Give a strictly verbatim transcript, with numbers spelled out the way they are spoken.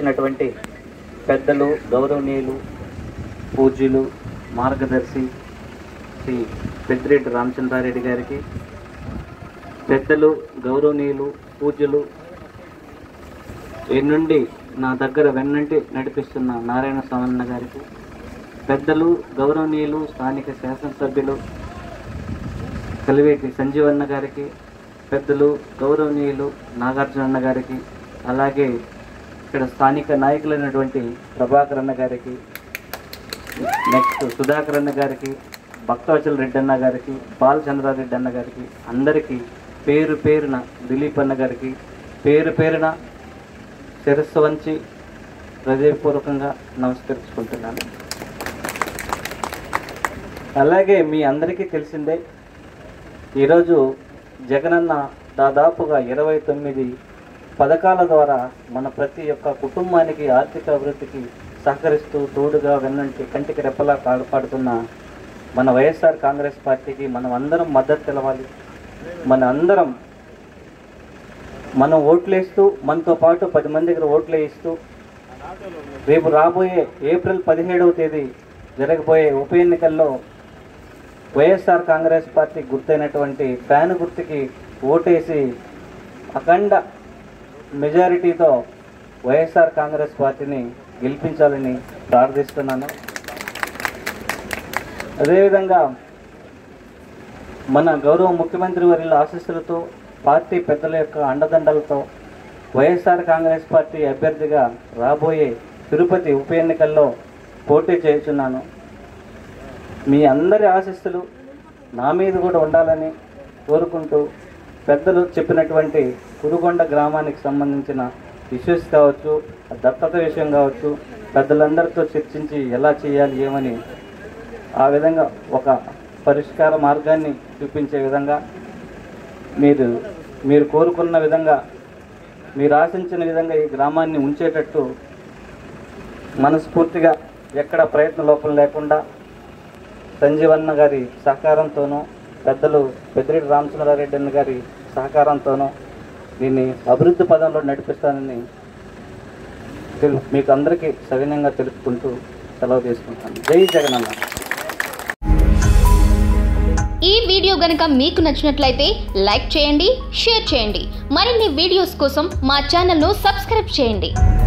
ఇచ్చినటువంటి పెద్దలు, గౌరవనీయులు, పూజ్యులు, మార్గదర్శి శ్రీ పెద్దిరెడ్డి రామచంద్రారెడ్డి గారికి, పెద్దలు, గౌరవనీయులు, పూజ్యులు, ఎన్నుండి నా దగ్గర వెన్నంటి నడిపిస్తున్న నారాయణ స్వామన్న గారికి, పెద్దలు, గౌరవనీయులు, స్థానిక శాసనసభ్యులు కలివేటి సంజీవన్న గారికి, పెద్దలు, గౌరవనీయులు నాగార్జున అన్న గారికి, అలాగే ఇక్కడ స్థానిక నాయకులైనటువంటి ప్రభాకర్ అన్న గారికి, నెక్స్ట్ సుధాకర్ అన్న గారికి, భక్తవచల రెడ్డి అన్న గారికి, బాలచంద్రారెడ్డి అన్న గారికి, అందరికీ పేరు పేరున, దిలీప్ అన్న గారికి పేరు పేరున శిరస్సు వంచి హృదయపూర్వకంగా నమస్కరించుకుంటున్నాను. అలాగే మీ అందరికీ తెలిసిందే, ఈరోజు జగనన్న దాదాపుగా ఇరవై తొమ్మిది పథకాల ద్వారా మన ప్రతి ఒక్క కుటుంబానికి ఆర్థిక అభివృద్ధికి సహకరిస్తూ తోడుగా వెన్నంటి కంటికి రెప్పలా కాపాడుతున్న మన వైఎస్ఆర్ కాంగ్రెస్ పార్టీకి మనం అందరం మద్దతు తెలవాలి. మన అందరం మనం ఓట్లేస్తూ, మనతో పాటు పది మంది దగ్గర ఓట్లు వేయిస్తూ రేపు రాబోయే ఏప్రిల్ పదిహేడవ తేదీ జరగబోయే ఉప ఎన్నికల్లో వైఎస్ఆర్ కాంగ్రెస్ పార్టీ గుర్తైనటువంటి ఫ్యాన్ గుర్తుకి ఓటేసి అఖండ మెజారిటీతో వైఎస్ఆర్ కాంగ్రెస్ పార్టీని గెలిపించాలని ప్రార్థిస్తున్నాను. అదేవిధంగా మన గౌరవ ముఖ్యమంత్రి వర్యుల ఆశీస్సులతో, పార్టీ పెద్దల యొక్క అండదండలతో వైఎస్ఆర్ కాంగ్రెస్ పార్టీ అభ్యర్థిగా రాబోయే తిరుపతి ఉప ఎన్నికల్లో పోటీ చేస్తున్నాను. మీ అందరి ఆశీస్సులు నా మీద కూడా ఉండాలని కోరుకుంటూ, పెద్దలు చెప్పినటువంటి కురుగొండ గ్రామానికి సంబంధించిన ఇష్యూస్ కావచ్చు, దత్తత విషయం కావచ్చు, పెద్దలందరితో చర్చించి ఎలా చేయాలి ఏమని ఆ విధంగా ఒక పరిష్కార మార్గాన్ని చూపించే విధంగా మీరు మీరు కోరుకున్న విధంగా, మీరు ఆశించిన విధంగా ఈ గ్రామాన్ని ఉంచేటట్టు మనస్ఫూర్తిగా ఎక్కడ ప్రయత్న లోపం లేకుండా సంజీవన్న గారి సహకారంతోనూ, పెద్దలు పెద్దిరెడ్డి రామచంద్రారెడ్డి అన్న గారి సహకారంతోనూ దీన్ని అభివృద్ధి పదంలో నడిపిస్తానని మీకు అందరికీ సవినయంగా తెలుపుకుంటూ సెలవు తీసుకుంటాను. జై జగనన్న. ఈ వీడియో గనుక మీకు నచ్చినట్లయితే లైక్ చేయండి, షేర్ చేయండి. మరిన్ని వీడియోస్ కోసం మా ఛానల్ను సబ్స్క్రైబ్ చేయండి.